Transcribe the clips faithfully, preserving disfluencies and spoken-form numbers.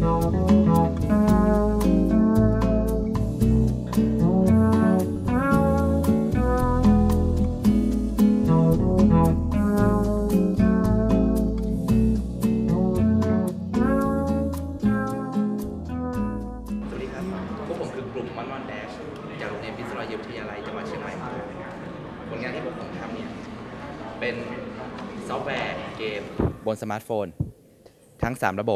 จากโรงเรียนพิศววิทยาลัยจังหวัดเชียงใหม่ผลงานที่พวกผมทำเนี่ยเป็นซอฟต์แวร์เกมบนสมาร์ทโฟนทั้งสามระบบ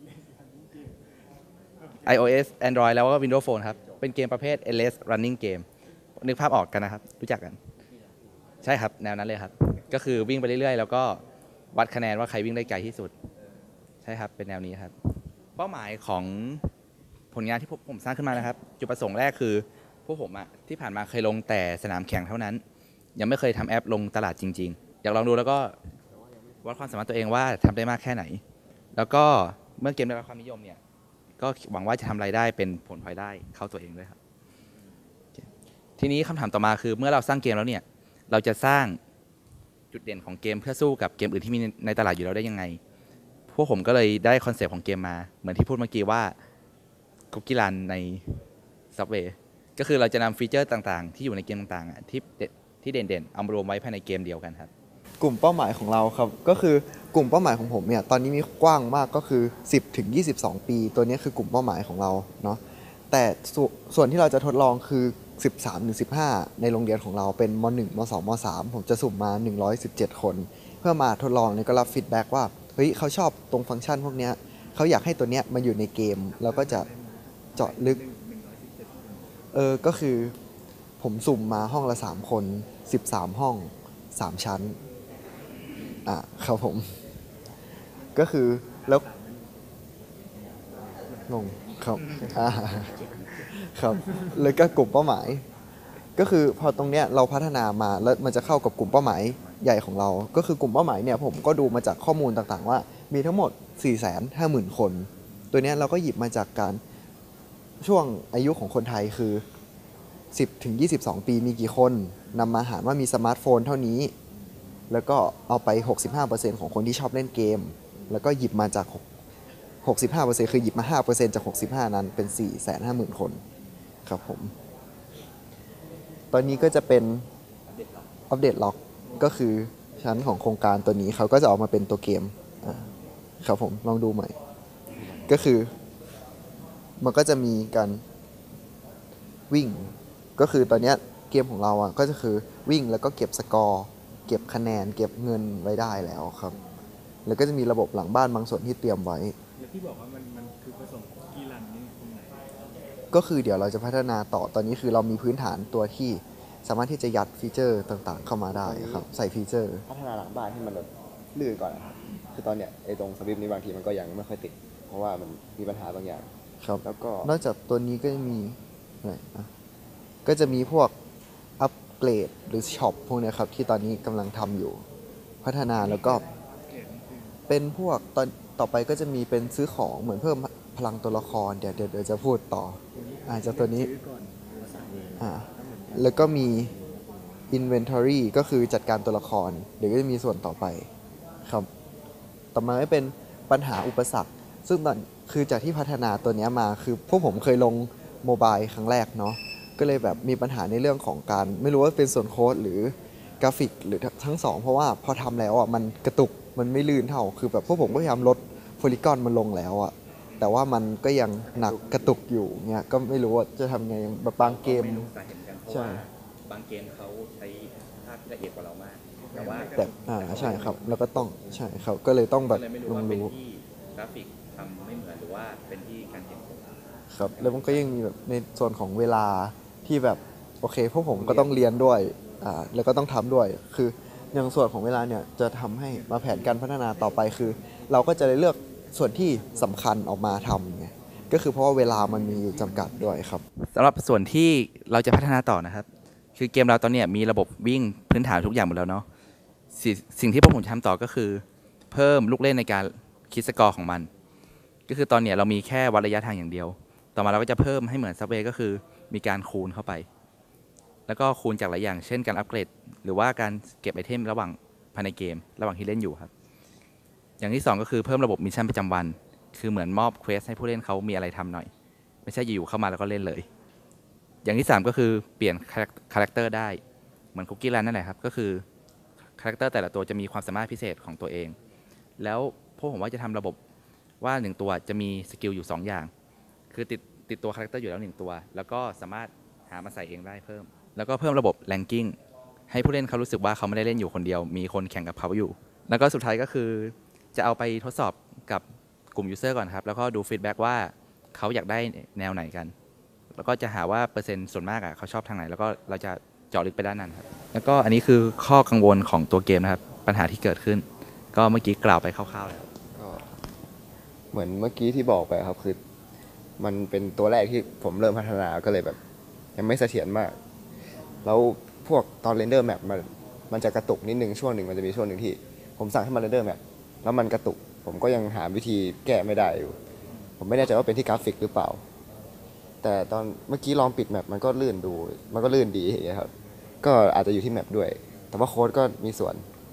iOS Android แล้วก็ Windows Phone ครับเป็นเกมประเภท แอล เอส Running Game นึกภาพออกกันนะครับรู้จักกันใช่ครับแนวนั้นเลยครับก็คือวิ่งไปเรื่อยๆแล้วก็วัดคะแนนว่าใครวิ่งได้ไกลที่สุดใช่ครับเป็นแนวนี้ครับเป้าหมายของผลงานที่ผมสร้างขึ้นมานะครับจุดประสงค์แรกคือพวกผมอะที่ผ่านมาเคยลงแต่สนามแข่งเท่านั้นยังไม่เคยทำแอปลงตลาดจริงๆอยากลองดูแล้วก็วัดความสามารถตัวเองว่าทำได้มากแค่ไหนแล้วก็เมื่อเกมได้รับความนิยมเนี่ยก็หวังว่าจะทำรายได้เป็นผลพลอยได้เข้าตัวเองด้วยครับทีนี้คำถามต่อมาคือเมื่อเราสร้างเกมแล้วเนี่ยเราจะสร้างจุดเด่นของเกมเพื่อสู้กับเกมอื่นที่มีในตลาดอยู่แล้วได้ยังไงพวกผมก็เลยได้คอนเซปต์ของเกมมาเหมือนที่พูดเมื่อกี้ว่าคุกกี้รันในซับเวย์ก็คือเราจะนำฟีเจอร์ต่างๆที่อยู่ในเกมต่างๆที่ที่เด่นๆเอามารวมไว้ภายในเกมเดียวกันครับกลุ่มเป้าหมายของเราครับก็คือกลุ่มเป้าหมายของผมเนี่ยตอนนี้มีกว้างมากก็คือสิบถึงยี่สิบสองปีตัวนี้คือกลุ่มเป้าหมายของเราเนาะแต่สส่วนที่เราจะทดลองคือสิบสามถึงสิบห้าในโรงเรียนของเราเป็นม.หนึ่ง ม.สอง ม.สาม ผมจะสุ่มมาหนึ่งร้อยสิบเจ็ดคนเพื่อมาทดลองแล้วก็รับฟีดแบ็กว่าเฮ้ยเขาชอบตรงฟังก์ชันพวกนี้เขาอยากให้ตัวเนี้ยมาอยู่ในเกมแล้วก็จะเจาะลึกเออก็คือผมสุ่มมาห้องละสามคนสิบสามห้องสามชั้นอ่ะครับผมก็คือแล้วงงครับอ่าครับเลยก็กลุ่มเป้าหมายก็คือพอตรงเนี้ยเราพัฒนามาแล้วมันจะเข้ากับกลุ่มเป้าหมายใหญ่ของเราก็คือกลุ่มเป้าหมายเนี่ยผมก็ดูมาจากข้อมูลต่างๆว่ามีทั้งหมด สี่แสนห้าหมื่น คนตัวเนี้ยเราก็หยิบมาจากการช่วงอายุของคนไทยคือสิบถึงยี่สิบสองปีมีกี่คนนำมาหารว่ามีสมาร์ทโฟนเท่านี้แล้วก็เอาไป หกสิบห้าเปอร์เซ็นต์ ของคนที่ชอบเล่นเกมแล้วก็หยิบมาจาก หกสิบห้าเปอร์เซ็นต์ คือหยิบมา ห้าเปอร์เซ็นต์ จาก หกสิบห้า นั้นเป็น สี่แสนห้าหมื่น คนครับผมตอนนี้ก็จะเป็นอัปเดตล็อกก็คือชั้นของโครงการตัวนี้เขาก็จะออกมาเป็นตัวเกมครับผมลองดูใหม่ก็คือมันก็จะมีการวิ่งก็คือตอนนี้เกมของเราอ่ะก็จะคือวิ่งแล้วก็เก็บสกอร์เก็บคะแนนเก็บเงินไว้ได้แล้วครับแล้วก็จะมีระบบหลังบ้านบางส่วนที่เตรียมไว้แล้วที่บอกว่ามันมันคือผสมคุกกี้รันนี่ตรงไหนก็คือเดี๋ยวเราจะพัฒนาต่อตอนนี้คือเรามีพื้นฐานตัวที่สามารถที่จะยัดฟีเจอร์ต่างๆเข้ามาได้ครับใส่ฟีเจอร์พัฒนาหลังบ้านให้มันแบบลื่นก่อนนะครับคือตอนเนี้ยไอ้ตรงสวิปนี้บางทีมันก็ยังไม่ค่อยติดเพราะว่ามันมีปัญหาบางอย่างครับแล้วก็นอกจากตัวนี้ก็จะมีอะไรนะก็จะมีพวกอัปเกรดหรือช็อปพวกนี้ครับที่ตอนนี้กำลังทำอยู่พัฒนาแล้วก็เป็นพวกตอนต่อไปก็จะมีเป็นซื้อของเหมือนเพิ่มพลังตัวละครเดี๋ยวเดี๋ยวจะพูดต่ออาจจะตัวนี้อ่าแล้วก็มี inventory ก็คือจัดการตัวละครเดี๋ยวก็จะมีส่วนต่อไปครับต่อมาไม่เป็นปัญหาอุปสรรคซึ่งตอนคือจากที่พัฒนาตัวนี้มาคือพวกผมเคยลงโมบายครั้งแรกเนาะก็เลยแบบมีปัญหาในเรื่องของการไม่รู้ว่าเป็นส่วนโค้ดหรือกราฟิกหรือทั้งสองเพราะว่าพอทำแล้วอ่ะมันกระตุกมันไม่ลื่นเท่าคือแบบพวกผมก็พยายามลดโพลีกอนมันลงแล้วอ่ะแต่ว่ามันก็ยังหนักกระตุกอยู่เนี่ยก็ไม่รู้ว่าจะทำไงแบบบางเกมใช่บางเกมเขาใช้ภาพละเอียดกว่าเรามากแต่ว่าแต่อ่าใช่ครับแล้วก็ต้องใช่ครับก็เลยต้องแบบลงรู้กราฟิกทำไม่เหมือนหรือว่าเป็นที่การเขียนโค้ดครับแล้วมันก็ยังมีแบบในส่วนของเวลาที่แบบโอเคพวกผมก็ต้องเรียนด้วยอ่าแล้วก็ต้องทำด้วยคืออย่างส่วนของเวลาเนี่ยจะทำให้มาแผนการพัฒนาต่อไปคือเราก็จะเลือกส่วนที่สำคัญออกมาทำไงก็คือเพราะว่าเวลามันมีอยู่จำกัดด้วยครับสำหรับส่วนที่เราจะพัฒนาต่อนะครับคือเกมเราตอนนี้มีระบบวิ่งพื้นฐานทุกอย่างหมดแล้วเนาะสสิ่งที่พวกผมทำต่อก็คือเพิ่มลูกเล่นในการคิดสกอร์ของมันก็คือตอนนี้เรามีแค่วัดระยะทางอย่างเดียวต่อมาเราก็จะเพิ่มให้เหมือนซับเวย์ก็คือมีการคูณเข้าไปแล้วก็คูณจากหลายอย่างเช่นการอัปเกรดหรือว่าการเก็บไอเทมระหว่างภายในเกมระหว่างที่เล่นอยู่ครับอย่างที่สองก็คือเพิ่มระบบมิชชั่นประจำวันคือเหมือนมอบเควสให้ผู้เล่นเขามีอะไรทำหน่อย ไม่ใช่อยู่ๆเข้ามาแล้วก็เล่นเลย อย่างที่สามก็คือเปลี่ยนคาแรคเตอร์ได้เหมือนคุกกี้รันนั่นแหละครับก็คือคาแรคเตอร์แต่ละตัวจะมีความสามารถพิเศษของตัวเอง แล้วพวกผมว่าจะทำระบบว่าหนึ่งตัวจะมีสกิลอยู่สองอย่างคือติดติดตัวคาแรคเตอร์อยู่แล้วหนึ่งตัวแล้วก็สามารถหามาใส่เองได้เพิ่มแล้วก็เพิ่มระบบแรงกิ้งให้ผู้เล่นเขารู้สึกว่าเขาไม่ได้เล่นอยู่คนเดียวมีคนแข่งกับเขาอยู่แล้วก็สุดท้ายก็คือจะเอาไปทดสอบกับกลุ่มยูเซอร์ก่อนครับแล้วก็ดูฟีดแบ็กว่าเขาอยากได้แนวไหนกันแล้วก็จะหาว่าเปอร์เซ็นต์ส่วนมากอ่ะเขาชอบทางไหนแล้วก็เราจะเจาะลึกไปด้านนั้นครับแล้วก็อันนี้คือข้อกังวลของตัวเกมนะครับปัญหาที่เกิดขึ้นก็เมื่อกี้กล่าวไปคร่าวๆแล้วก็เหมือนเมื่อกี้ที่บอกไปครับคือมันเป็นตัวแรกที่ผมเริ่มพัฒนาก็เลยแบบยังไม่เสถียรมาก แล้วพวกตอนเรนเดอร์แมปมันมันจะกระตุกนิดนึงช่วงหนึ่งมันจะมีช่วงหนึ่งที่ผมสั่งให้มันเรนเดอร์แมปแล้วมันกระตุกผมก็ยังหาวิธีแก้ไม่ได้อยู่ผมไม่แน่ใจว่าเป็นที่กราฟิกหรือเปล่า แต่ตอนเมื่อกี้ลองปิดแมปมันก็ลื่นดูมันก็ลื่นดีอย่างเงี้ยครับก็อาจจะอยู่ที่แมปด้วย แต่ว่าโค้ดก็มีส่วน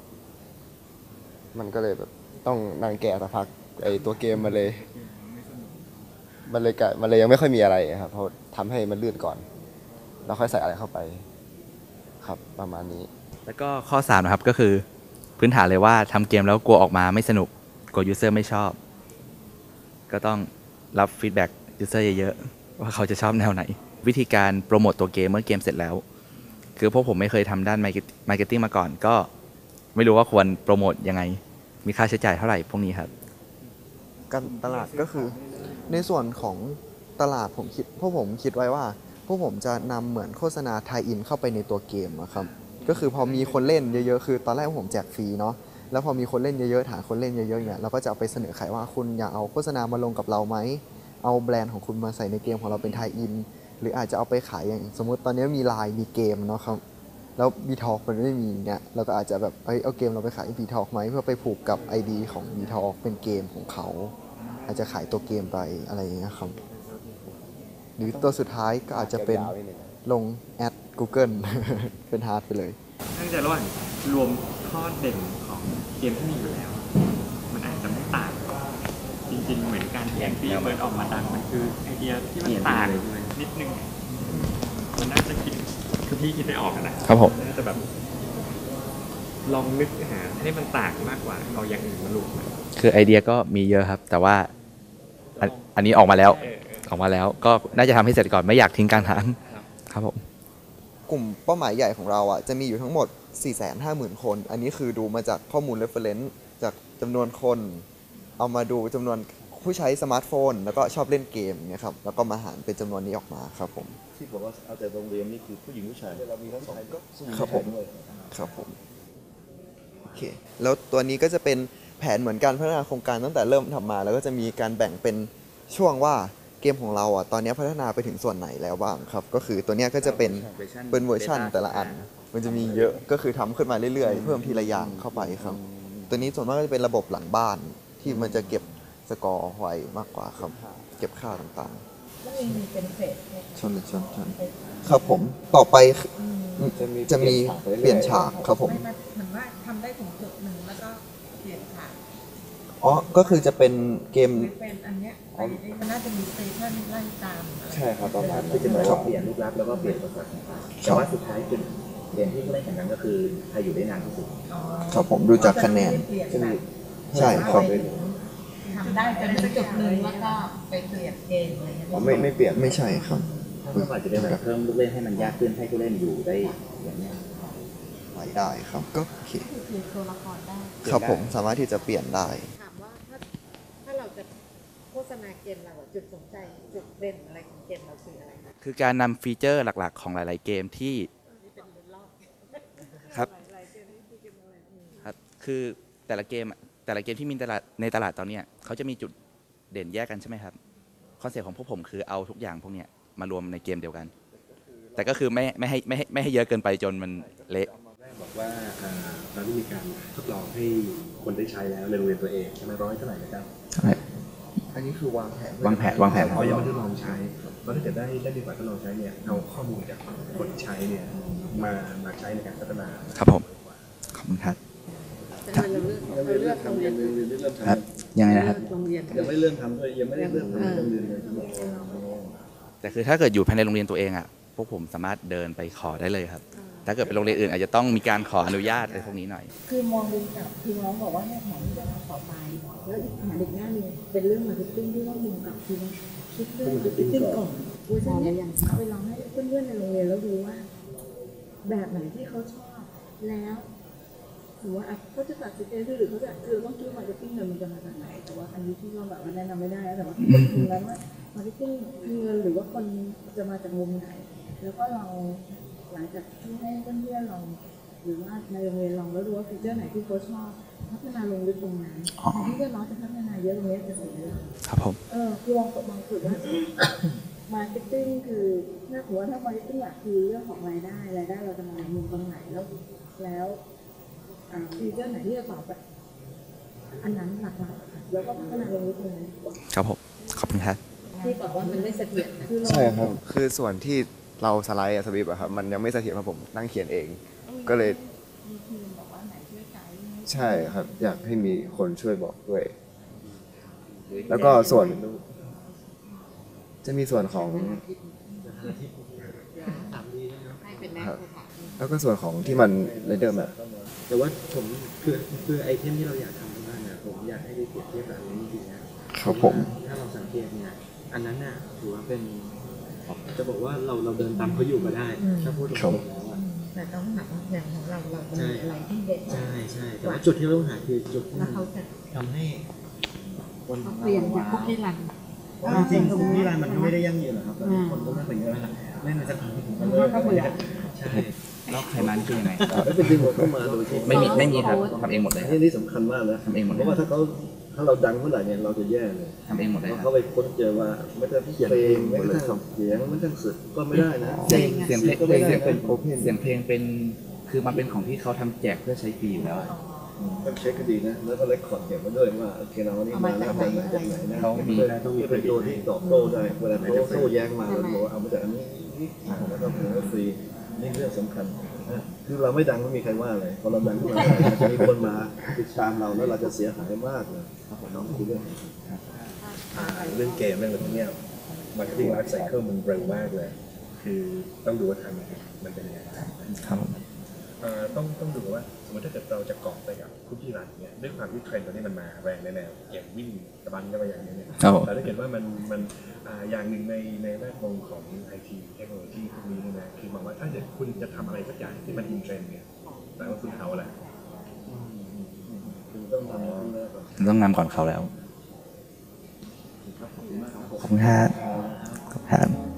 มันก็เลยแบบต้องนั่งแก้สักพักไอตัวเกมมันเลย มันเลยกะมันเลยยังไม่ค่อยมีอะไรครับเพราะทำให้มันลื่นก่อนแล้วค่อยใส่อะไรเข้าไปครับประมาณนี้แล้วก็ข้อสามนะครับก็คือพื้นฐานเลยว่าทำเกมแล้วกลัวออกมาไม่สนุกกลัวยูเซอร์ไม่ชอบ ก็ต้องรับฟีดแบ็กยูเซอร์เยอะๆว่าเขาจะชอบแนวไหน วิธีการโปรโมตตัวเกมเมื่อเกมเสร็จแล้ว คือพวกผมไม่เคยทำด้านมาร์เก็ตติ้งมาก่อน ก็ไม่รู้ว่าควรโปรโมทยังไง มีค่าใช้จ่ายเท่าไหร่พวกนี้ครับการตลาดก็คือในส่วนของตลาดผมคิดพวกผมคิดไว้ว่าพวกผมจะนำเหมือนโฆษณาไทอินเข้าไปในตัวเกมอะครับก็คือพอมีคนเล่นเยอะๆคือตอนแรกผมแจกฟรีเนาะแล้วพอมีคนเล่นเยอะๆฐานคนเล่นเยอะๆเนี่ยเราก็จะเอาไปเสนอขายว่าคุณอยากเอาโฆษณามาลงกับเราไหมเอาแบรนด์ของคุณมาใส่ในเกมของเราเป็นไทอินหรืออาจจะเอาไปขายอย่างสมมติตอนนี้มีไลน์มีเกมเนาะครับแล้วบีทอ k มันไม่มีเนี่ยเราก็อาจจะแบบเอ้ยเอาเกมเราไปขายบีทอ k ไหมเพื่อไปผูกกับ ไอ ดี ของบีทอ k เป็นเกมของเขาอาจจะขายตัวเกมไปอะไรอย่างเงี้ยครับหรือตัวสุดท้ายก็อาจจะเป็นยาวๆนิดนึงลงแอด Google เป็นฮาร์ดไปเลยตั้งใจระหว่างรวมข้อเด่นของเกมที่มีอยู่แล้ว มันอาจจะไม่ต่าง จริงๆ เหมือนการที่แองกี้เบิร์ดออกมาดังมันคือไอเดียที่มันต่างนิดนึง มันน่าจะคิดคือพี่คิดไม่ออกนะครับผมน่าจะแบบ ลองนึกหาให้มันต่างมากกว่าเอาอย่างอื่นมารวมกันคือไอเดียก็มีเยอะครับ แต่ว่าอันอันนี้ออกมาแล้วเออเออออกมาแล้วก็น่าจะทำให้เสร็จก่อนไม่อยากทิ้งกลางทางครับครับผมกลุ่มเป้าหมายใหญ่ของเราอ่ะจะมีอยู่ทั้งหมด สี่แสนห้าหมื่น คน อันนี้คือดูมาจากข้อมูล reference จากจำนวนคน เอามาดูจำนวนผู้ใช้สมาร์ทโฟน แล้วก็ชอบเล่นเกมเนี่ยครับแล้วก็มาหารเป็นจำนวนนี้ออกมาครับผมที่บอกว่าเอาแต่โรงเรียนนี่คือผู้หญิงผู้ชายเรามีทั้งสองก็ผู้หญิงครับผู้ผชาม ยด้วยครับผมโอเคแล้วตัวนี้ก็จะเป็นแผนเหมือนการพัฒนาโครงการตั้งแต่เริ่มทำมา แล้วก็จะมีการแบ่งเป็นช่วงว่าเกมของเราอ่ะตอนนี้พัฒนาไปถึงส่วนไหนแล้วบ้างครับ ก็คือตัวเนี้ยก็จะเป็นเป็นเวอร์ชันแต่ละอัน มันจะมีเยอะก็คือทำขึ้นมาเรื่อยๆ เพิ่มทีละอย่างเข้าไปครับ ตัวนี้ส่วนมากก็จะเป็นระบบหลังบ้านที่มันจะเก็บสกอร์ไว้มากกว่าครับ เก็บค่าต่างแล้วมีเป็นเฟสเนี่ยๆชนชนชนครับผมต่อไปจะมีจะมีเปลี่ยนฉากครับผมไม่มาเหมือนว่าทำได้ถึงจุดหนึ่งแล้วก็เปลี่ยนฉากอ๋อก็คือจะเป็นเกมเป็นอันเนี้ยไปมันน่าจะมีสเตชันไล่ตามอะไรใช่ครับประมาณคือนั้นจะเหมือนว่าเปลี่ยนรูปลักษณ์แล้วก็เปลี่ยนภาษาแต่ว่าสุดท้ายคือเกมที่เขาเล่นแข่งกันก็คือใครอยู่ได้นานที่สุดอ๋อครับผมดูจากคะแนนเปลี่ยนจะมีใช่ครับทำได้จนถึงจุดหนึ่งแล้วก็ไปเปลี่ยนเกมอะไรเงี้ยอ๋อไม่ไม่เปลี่ยนไม่ใช่ครับถ้าเมื่อก่อนจะได้แบบเพิ่มลูกเล่นให้มันยากขึ้นให้ผู้เล่นอยู่ได้อย่างเนี้ยไหลได้ครับก็โอเคคือตัวละครได้ครับผมสามารถที่จะเปลี่ยนได้ถามว่าถ้าถ้าเราจะโฆษณาเกมเราอะจุดสนใจจุดเด่นอะไรของเกมเราคืออะไรคะคือการนำฟีเจอร์หลักๆ ของหลาย ๆ เกมที่นี่เป็นรอบครับหลายๆเกมนี่คือเกมอะไรอืมครับคือแต่ละเกมอะแต่ละเกมที่มีตลาดในตลาดตอนเนี้ยเขาจะมีจุดเด่นแยกกันใช่ไหมครับคอนเซ็ปต์ของพวกผมคือเอาทุกอย่างพวกเนี้ยมารวมในเกมเดียวกัน แต่ก็คือไม่ไม่ให้ไม่ให้ไม่ให้เยอะเกินไปจนมันเละแรกบอกว่าอ่าเราได้มีการทดลองให้คนได้ใช้แล้วในโรงเรียนตัวเองใช่ไหมร้อยเท่าไหร่นะครับอันนี้คือวางแผนวางแผนวางแผนเขายังไม่ทดลองใช้เพราะถ้าเกิดได้ได้ดีกว่าทดลองใช้เนี่ยเอาข้อมูลจากคนที่ใช้เนี่ยมามาใช้ในการพัฒนาครับผมขอบคุณครับแต่ทำไมเราเลือกเราเลือกโรงเรียนอื่นเริ่มครัทำบยังไงนะครับโรงเรียนยังไม่เริ่มทำด้วยยังไม่ได้เริ่มทำในโรงเรียนเลยแต่คือถ้าเกิดอยู่ภายในโรงเรียนตัวเองอ่ะพวกผมสามารถเดินไปขอได้เลยครับ ถ้าเกิดเป็นโรงเรียนอื่นอาจจะต้องมีการขออนุญาตอะไรพวกนี้หน่อยคือมองดูกับคือน้องบอกว่าให้แผนที่จะทำต่อไป แล้วอีกแผนอีกหน้าหนึงเป็นเรื่องมาร์เก็ตติ้งที่ว่ามุมกับคือว่าคิดเรื่องมาร์เก็ตติ้งก่อนเวอร์ชันเนี้ยเอาไปลองให้เพื่อนๆในโรงเรียนแล้วดูว่า แบบไหนที่เขาชอบ แล้วหรือว่าอ่ะเขาจะตัดสินใจหรือเขาจะคือต้องคิดว่ามาร์เก็ตติ้งเงินมันจะมาจากไหนแต่ว่าอันนี้ที่เราแบบว่าแนะนำไม่ได้นะแต่ว่าตรงนั้นว่ามาร์เก็ตติ้งเงินหรือว่าคนจะมาจากมุมไหน แล้วก็เราหลังจากที่ให้เพื่อนๆลองหรือว่าในโรงเรียนลองแล้วดูว่าฟีเจอร์ไหนที่เขาชอบพัฒนาลงลึกตรงนั้นอ๋อที่จะน้องจะพัฒนาเยอะตรงนี้จะเสียเวลาครับผมเออคือลองมองสุดว่า มาร์เก็ตติ้งคือถ้าถือว่าถ้ามาร์เก็ตติ้งหลักคือเรื่องของรายได้รายได้เราจะมาจากมุมตรงไหนแล้วแล้วอ่าฟีเจอร์ไหนที่จะตอบแบบอันนั้นหลักๆแล้วก็พัฒนาลงลึกตรงนั้นดีกว่าครับผมขอบคุณครับที่บอกว่ามันไม่เสถียรนะคือเราใช่ครับ คือส่วนที่เราสไลด์อะสวิปอะครับ มันยังไม่เสถียรเพราะผมนั่งเขียนเอง ก็เลยมีทีมบอกว่าไหนช่วยไกด์ใช่ครับ อยากให้มีคนช่วยบอกด้วย แล้วก็ส่วน จะมีส่วนของให้เป็นแม่ครับครูค่ะแล้วก็ส่วนของที่มันเรนเดอร์แมปแต่ว่าผมคือคือไอเทมที่เราอยากทำมากๆนะผมอยากให้ได้เปรียบเทียบกับอันนี้จริงๆนะครับผมถ้าเราสังเกตเนี่ยอันนั้นน่ะถือว่าเป็นจะบอกว่าเราเราเดินตามเขาอยู่ก็ได้ถ้าพูดตรงๆแล้วอะแต่ต้องหาอย่างของเราเราจะมีอะไรที่เด็ดใช่ใช่แต่ว่าจุดที่เราต้องหาคือจุดที่แล้วเขาจะทำให้คนเขาเปลี่ยนจากพวกนิรันดร์จริงๆตรงนี้มันก็ไม่ได้ยั่งยืนหรอกครับแต่คนก็เล่นไปเยอะแล้วเล่นไปสักพักหนึ่งมันเขาก็เบื่อใช่แล้วใครมานี่คือยังไงแล้วเป็นดึงหมดเข้ามาโดยที่ไม่มีไม่มีครับทำเองหมดเลยนี่นี่สำคัญมากนะทำเองหมดเลยเพราะว่าถ้าเขาถ้าเราดังเมื่อไหร่เนี่ยเราจะแย่เลยทำเองหมดเลยเพราะครัเขาบไปค้นเจอว่าไม่ได้เขียนเพลงไม่ได้ทำเสียงไม่ได้สึกก็ไม่ได้นะเสียงเสียงเพลงก็ไม่ได้เสียงนะเป็นเสียงเพลงเป็นคือมันเป็นของที่เขาทำแจกเพื่อใช้ฟรีอยู่แล้วอะต้องเช็คก็ดีนะแล้วก็เลคคอร์ดเก็บไว้ด้วยว่าโอเคเราวันนี้มาแล้วจากไหนจากไหนนะเขามีเพื่อต้องมีเป็นตัวที่ตอบโต้ได้เวลาเขาโต้แย้งมาเราบอกว่าเอามาจากอันนี้นี่แล้วก็ผมก็ฟรีนี่เรื่องสำคัญนะคือเราไม่ดังไม่มีใครว่าเลยพอเราดังขึ้นมาจะมีคนมาติดตามเราแล้วเราจะเสียหายมากเลยครับผมน้องคุยเรื่องเรื่องเกมเรื่องอะไรพวกเนี้ยมาร์เก็ตติ้งไลฟ์ไซเคิลมันเร็วมากเลย คือต้องดูว่าทางมันเป็นยังไงครับผมเอ่อต้องต้องดูว่าสมมติถ้าเกิดเราจะเกาะไปกับคุกกี้รันเนี่ยด้วยความที่เทรนด์ตอนนี้มันมาแรงในแนวเกมวิ่งตะบันกันไปอย่างนี้เนี่ยครับผมแต่ถ้าเกิดว่ามันมันอ่าอย่างหนึ่งในในแวดวงของไอทีเทคโนโลยีพวกนี้เนี่ยนะคือมองว่าถ้าเกิดคุณจะทำอะไรสักอย่างที่มันอินเทรนด์เนี่ยแปลว่าคุณเอาแหละคือต้องทำให้ได้ก่อนต้องนำก่อนเขาแล้ว ขอบคุณครับขอบคุณครับ